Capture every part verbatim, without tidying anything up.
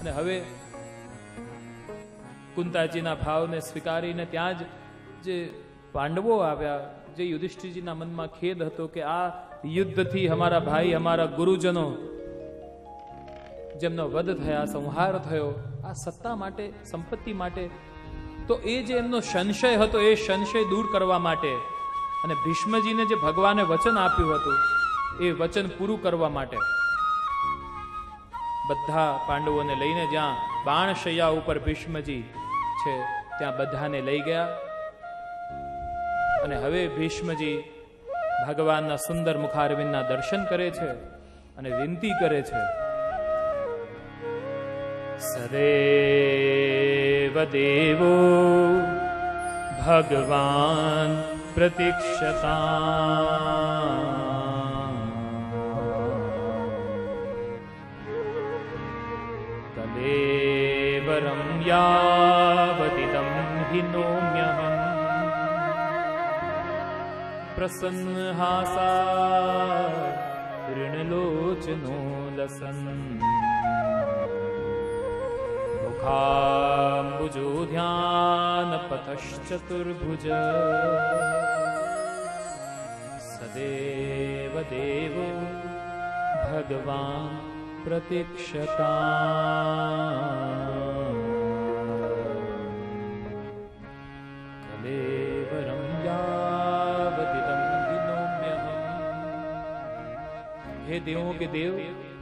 અને હવે કુંતાજીના ભાવને સ્વીકારીને ત્યાં જ જે પાંડવો આવ્યા, જે યુધિષ્ઠિરજીના મનમાં ખેદ હતો કે આ યુદ્ધથી અમારા ભાઈ, અમારા ગુરુજનો જેમનો વધ થયા, સંહાર થયો, આ સત્તા માટે, સંપત્તિ માટે, તો એ જે એમનો સંશય હતો એ સંશય દૂર કરવા માટે અને ભીષ્મજીને જે ભગવાને વચન આપ્યું હતું એ વચન પૂરું કરવા માટે બધા પાંડવોને લઈને જ્યાં બાણશૈયા ઉપર ભીષ્મજી છે ત્યાં બધાને લઈ ગયા. અને હવે ભીષ્મજી ભગવાનના સુંદર મુખારવિંદના દર્શન કરે છે અને વિનંતી કરે છે, સદેવ દેવો ભગવાન પ્રતીક્ષતા તદેવ રમ્યાવતિદં હિ નોમ્યહં પ્રસન્નહાસા ऋणलोचनो लसन् मुखाम्बुजो ध्यानपथश्चतुर्भुज सदेव देवो भगवान् प्रतीक्षता कलेवरं यावदिदं विनोम्यहम्. हे देवों के देव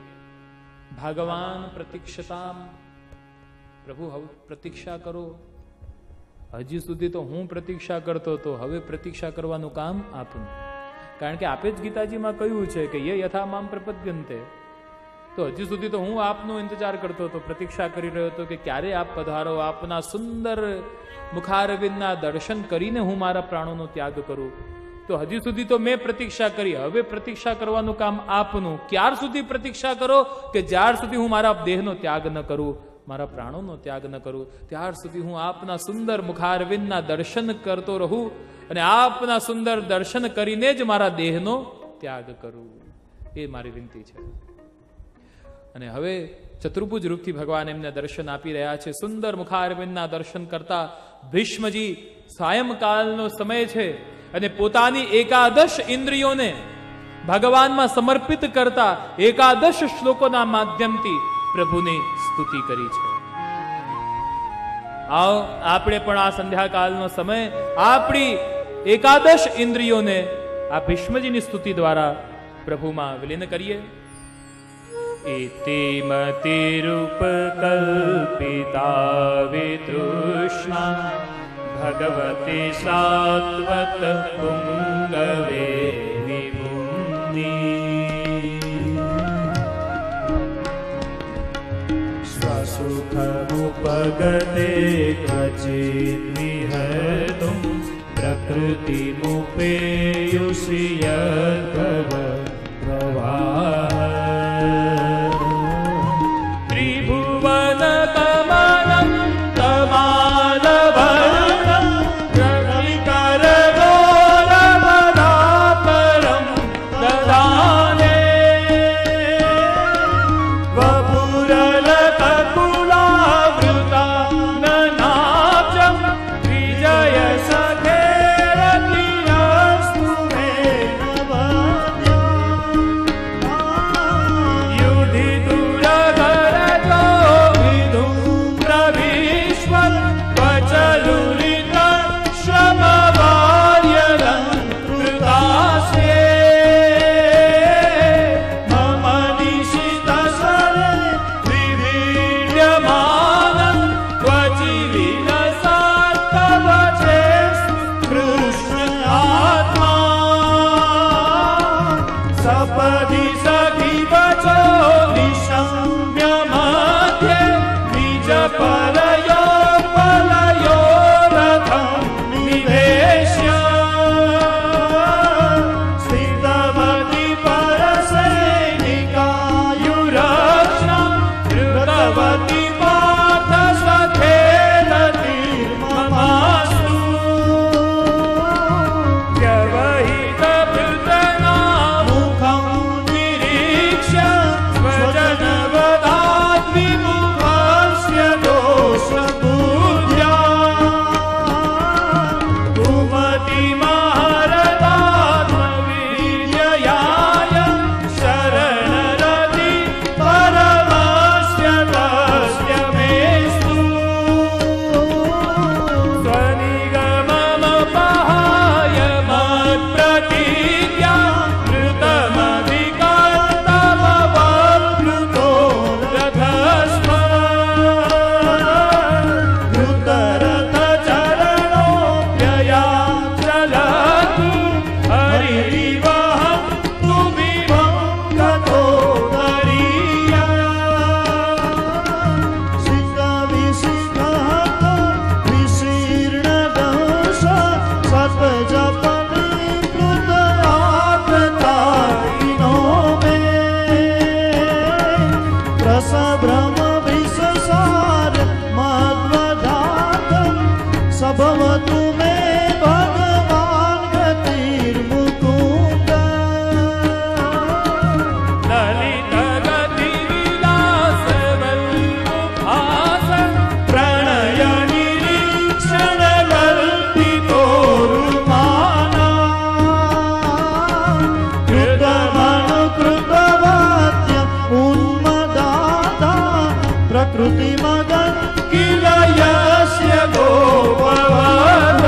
भगवान प्रतीक्षता, પ્રભુ હવે પ્રતીક્ષા કરો. હજી સુધી તો હું પ્રતીક્ષા કરતો હતો, હવે પ્રતીક્ષા કરવાનું કામ આપનું. કારણ કે આપે જ ગીતાજીમાં કહ્યું છે કે યે યથા મામ પ્રપદ્યન્તે, તો હજી સુધી તો હું આપનો ઇંતજાર કરતો હતો, પ્રતીક્ષા કરી રહ્યો હતો કે ક્યારે આપ પધારો, આપના સુંદર મુખારવિંદના દર્શન કરીને હું મારા પ્રાણોનો ત્યાગ કરું. તો હજી સુધી તો મેં પ્રતીક્ષા કરી, હવે પ્રતીક્ષા કરવાનું કામ આપનું. ક્યાર સુધી પ્રતીક્ષા કરો કે જ્યાર સુધી હું મારા દેહનો ત્યાગ ન કરું, મારા પ્રાણોનો ત્યાગ ન કરું, ત્યાર સુધી હું આપના સુંદર મુખારવિંદના દર્શન કરતો રહું અને આપના સુંદર દર્શન કરીને જ મારા દેહનો ત્યાગ કરું. એ મારી વિનંતી છે. અને હવે ચતુર્ભુજ રૂપથી ભગવાન એમને દર્શન આપી રહ્યા છે. સુંદર મુખારવિંદના દર્શન કરતા ભીષ્મજી સાયંકાલનો સમય છે અને પોતાની એકાદશ ઇન્દ્રિયોને ભગવાનમાં સમર્પિત કરતા એકાદશ શ્લોકોના માધ્યમથી પ્રભુની સ્તુતિ કરી છે. આવો આપણે પણ આ સંધ્યાકાલનો સમય આપણી એકાદશ ઇન્દ્રિયોને આ ભીષ્મજીની સ્તુતિ દ્વારા પ્રભુમાં વિલીન કરીએ. ઇતિ મતિરૂપકલ્પિતા વિતૃષ્ણા ભગવતી સાત્વત પુંગવે વિભુમ્નિ સુખમુપગતે ક્વચિદ વિહર્તું પ્રકૃતિમુપેયુષિ યદ્ભવ પ્રવાહ ત્રિભુવન કમલં કમાલવર્ણં રવિકરગોરવરાપરં દદાને પ્રકૃતિ મદન કિલ યસ્ય ગોપવધ.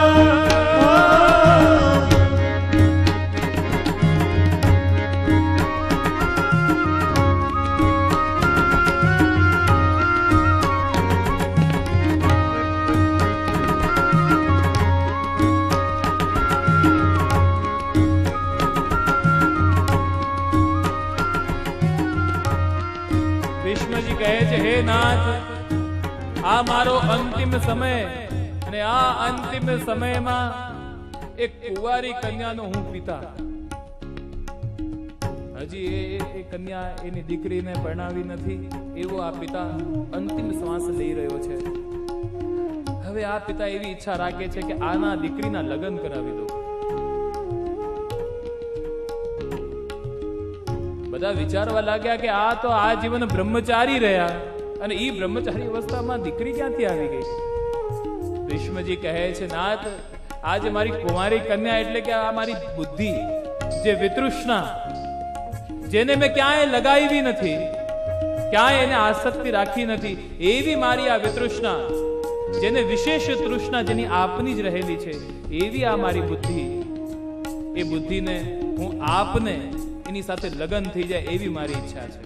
ભીષ્મજી કહે છે, હે નાથ, આ મારો અંતિમ સમય, અને આ અંતિમ સમયમાં એક કુંવારી કન્યાનો હું પિતા. હજી એ એ કન્યા એની દીકરીને પરણાવી નથી, એવો આ પિતા અંતિમ શ્વાસ લઈ રહ્યો છે. હવે આ પિતા એવી ઈચ્છા રાખે છે કે આના દીકરીના લગ્ન કરાવી દો. બધા વિચારવા લાગ્યા કે આ તો આ જીવન બ્રહ્મચારી રહ્યા, અને ઈ બ્રહ્મચારી અવસ્થામાં દીકરી ક્યાંથી આવી ગઈ? ભીષ્મજી કહે છે, નાથ, આજે મારી કુંવારી કન્યા એટલે કે આ મારી બુદ્ધિ, જે વિતૃષ્ણા, જેને મેં ક્યાંય લગાવી નથી, ક્યાંય એને આસક્તિ રાખી નથી, એવી મારી આ વિતૃષ્ણા, જેને વિશેષ તૃષ્ણા જેની આપની જ રહેલી છે, એવી આ મારી બુદ્ધિ. એ બુદ્ધિને હું આપને એની સાથે લગ્ન થઈ જાય એવી મારી ઈચ્છા છે.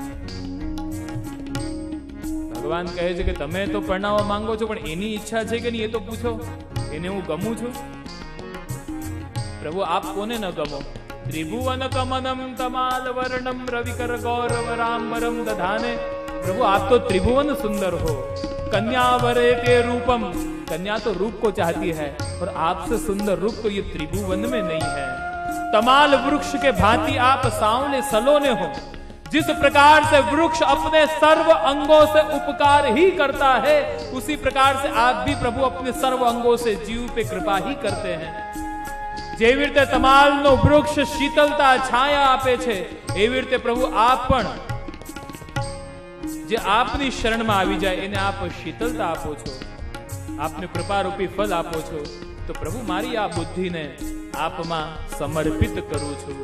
ભગવાન કહે છે કે તમે તો પરણાવવા માંગો છો, પણ એની ઈચ્છા છે કે નહીં એ તો પૂછો. એને હું ગમું છું? પ્રભુ આપ કોને ન ગમો? ત્રિભુવન કમનમ તમાલ વર્ણમ રવિકર ગૌરવ રામરમ દધાને. प्रभु आप तो त्रिभुवन सुंदर हो, कन्या वरे ते रूपम. कन्या तो रूप को चाहती है, और आपसे सुंदर रूप तो ये त्रिभुवन में नहीं है. तमाल वृक्ष के भांति आप सांवले सलोने हो. जिस प्रकार से वृक्ष अपने सर्व अंगों से उपकार ही करता है, उसी प्रकार से आप भी प्रभु अपने सर्व अंगों से जीव पे कृपा ही करते हैं. જેવી રીતે તમાલનો વૃક્ષ શીતલતા છાયા આપે છે, એવી રીતે પ્રભુ આપ પણ જે આપની શરણમાં આવી જાય એને આપ શીતલતા આપો છો, આપને કૃપારૂપી ફળ આપો છો. તો પ્રભુ મારી આ બુદ્ધિને આપમાં સમર્પિત કરું છું.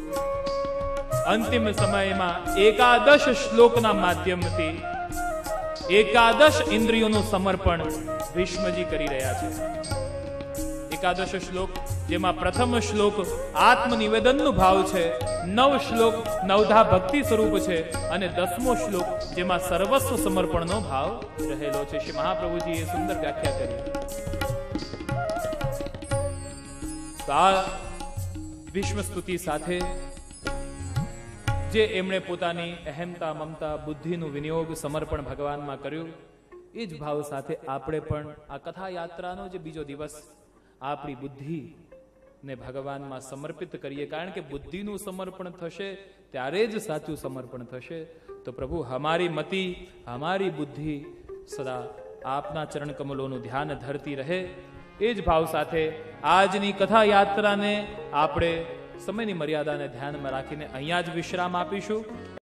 અંતિમ સમયમાં એકાદશ શ્લોકના માધ્યમથી એકાદશ ઇન્દ્રિયોનું સમર્પણ ભીષ્મજી કરી રહ્યા છે. એકાદશ શ્લોક, જેમાં પ્રથમ શ્લોક આત્મનિવેદનનો ભાવ છે, નવ શ્લોક નવધા ભક્તિ સ્વરૂપ છે, અને દસમો શ્લોક જેમાં સર્વસ્વ સમર્પણનો ભાવ રહેલો છે. શ્રી મહાપ્રભુજીએ સુંદર વ્યાખ્યા કરી. તો આ ભીષ્મ સ્તુતિ સાથે જે એમણે પોતાની અહેમતા, મમતા, બુદ્ધિનું વિનિયોગ, સમર્પણ ભગવાનમાં કર્યું, એ જ ભાવ સાથે આપણે પણ આ કથા યાત્રાનો જે બીજો દિવસ આપણી બુદ્ધિ ને ભગવાનમાં સમર્પિત કરીએ. કારણ કે બુદ્ધિનું સમર્પણ થશે ત્યારે જ સાચું સમર્પણ થશે. તો પ્રભુ હમારી મતિ, હમારી બુદ્ધિ સદા આપના ચરણ કમલોનું ધ્યાન ધરતી રહે. એ જ ભાવ સાથે આજની કથા યાત્રાને આપણે સમયની મર્યાદાને ધ્યાનમાં રાખીને અહીંયા જ વિશ્રામ આપીશું.